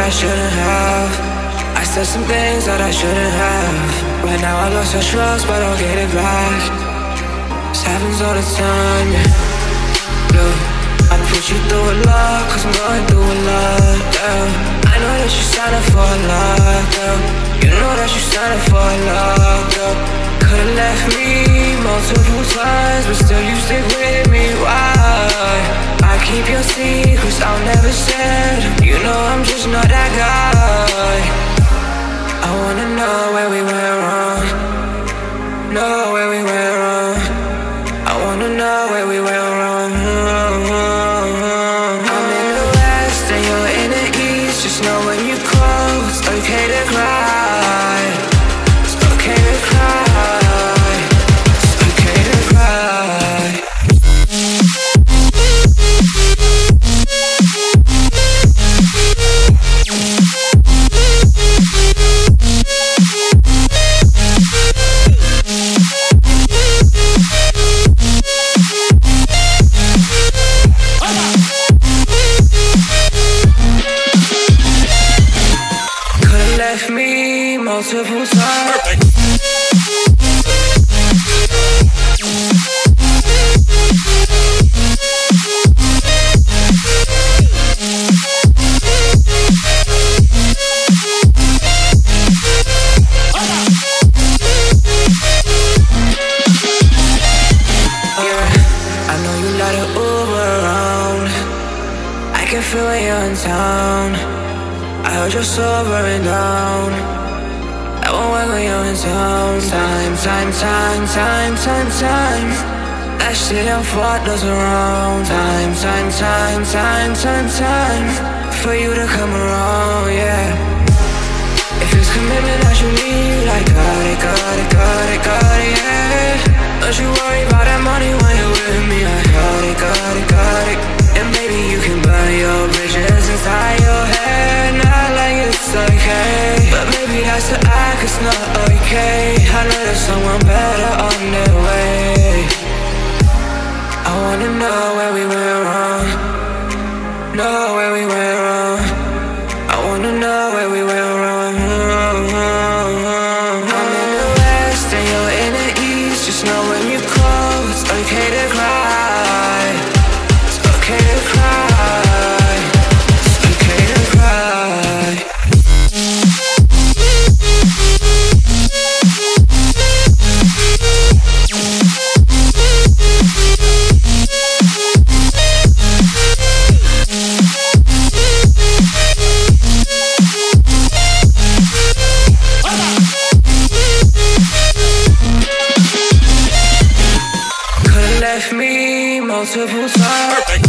I shouldn't have. I said some things that I shouldn't have. Right now I lost your trust, but I'll get it back. This happens all the time, yeah. Look, I put you through a lot, cause I'm going through a lot, yeah. I know that you signed up for a lot, girl. You know that you signed up for a lot, girl. Could've left me multiple times, but still you stick with me, why? I keep your secrets, I'll never share them. You know I'm just not that guy. I wanna know where we went wrong. Know where we went wrong. I wanna know where we went wrong. I'm in the west and you're in the east. Just know when you call, it's okay to cry. It's okay to cry. It's okay to cry. Left me multiple times. I know you let it Uber around. I can feel when you're in town. I heard you're sobering down. That won't work when you're in town. Time. That shit I'm fought does around. Time. For you to come around, yeah. If it's commitment that you need, like got it, yeah. Don't you worry about that money when you're with me. I got it. And maybe you can burn your bridges inside your head. Not like it's okay, but maybe that's the act, it's not okay. I know there's someone better on their way. I wanna know where we went wrong. Know where we went wrong. I wanna know where we went wrong. I'm in the west and you're in the east. Just know when you call, it's okay to cry. It's okay to cry. It's okay to cry. Could've left me multiple times.